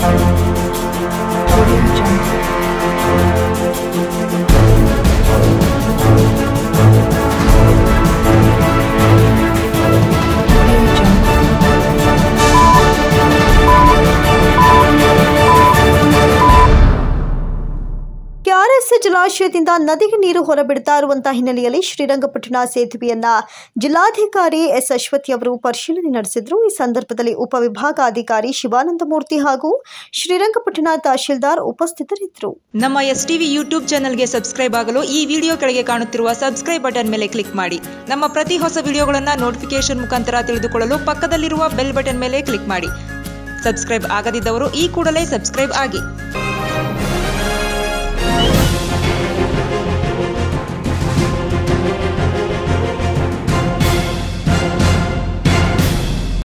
ಜಲಾಶಯದಿಂದ ನದಿಗೆ ನೀರು ಹೊರಬಿಡ್ತಾ ಇರುವಂತಹ ಹಿನ್ನೆಲೆಯಲ್ಲಿ ಶ್ರೀರಂಗಪಟ್ಟಣ ಸೇತುವೆಯನ್ನ ಜಿಲ್ಲಾಧಿಕಾರಿ ಎಸ್ ಅಶ್ವತಿ ಅವರು ಪರಿಶೀಲನೆ ನಡೆಸಿದರು। ಈ ಸಂದರ್ಭದಲ್ಲಿ ಉಪವಿಭಾಗಾಧಿಕಾರಿ ಶಿವಾನಂದಮೂರ್ತಿ ಹಾಗೂ ಶ್ರೀರಂಗಪಟ್ಟಣ ತಹಶೀಲ್ದಾರ್ ಉಪಸ್ಥಿತರಿದ್ದರು। ನಮ್ಮ ಎಸ್ಟಿವಿ ಯೂಟ್ಯೂಬ್ ಚಾನೆಲ್ಗೆ ಸಬ್ಸ್ಕ್ರೈಬ್ ಆಗಲು ಈ ವಿಡಿಯೋ ಕೆಳಗೆ ಕಾಣುತ್ತಿರುವ ಸಬ್ಸ್ಕ್ರೈಬ್ ಬಟನ್ ಮೇಲೆ ಕ್ಲಿಕ್ ಮಾಡಿ। ನಮ್ಮ ಪ್ರತಿ ಹೊಸ ವಿಡಿಯೋಗಳನ್ನು ನೋಟಿಫಿಕೇಶನ್ ಮುಖಾಂತರ ತಿಳಿದುಕೊಳ್ಳಲು ಪಕ್ಕದಲ್ಲಿರುವ ಬೆಲ್ ಬಟನ್ ಮೇಲೆ ಕ್ಲಿಕ್ ಮಾಡಿ। ಸಬ್ಸ್ಕ್ರೈಬ್ ಆಗದಿದ್ದವರು ಈ ಕೂಡಲೇ ಸಬ್ಸ್ಕ್ರೈಬ್ ಆಗಿ।